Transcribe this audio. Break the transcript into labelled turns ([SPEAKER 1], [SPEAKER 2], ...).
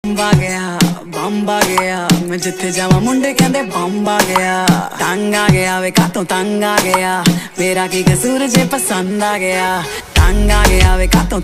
[SPEAKER 1] आ गया बंब आ गया मैं जिथे जावा मुंडे कहंदे बंब आ गया तंग आ गया वे कातों तंग आ गया मेरा की कसूर जे पसंद आ गया तंग आ गया वे कातों